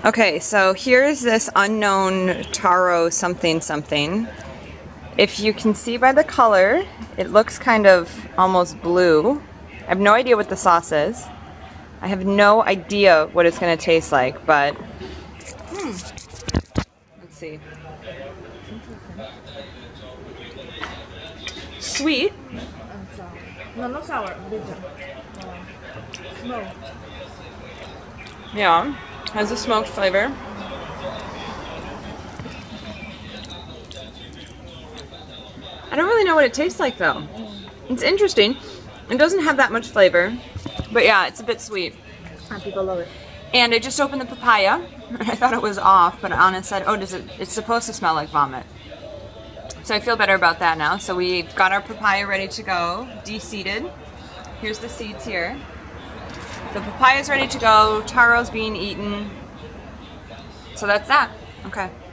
Okay, so here's this unknown Taro something something. If you can see by the color, it looks kind of almost blue. I have no idea what the sauce is. I have no idea what it's going to taste like, but let's see. Sweet. No, not sour. Bitter. Smoked. Yeah, has a smoked flavor. I don't really know what it tastes like though. It's interesting. It doesn't have that much flavor, but yeah, it's a bit sweet. And people love it. And I just opened the papaya. I thought it was off, but Anna said, oh, it's supposed to smell like vomit. So I feel better about that now. So we've got our papaya ready to go, de-seeded. Here's the seeds here. The papaya's ready to go, taro's being eaten. So that's that. Okay.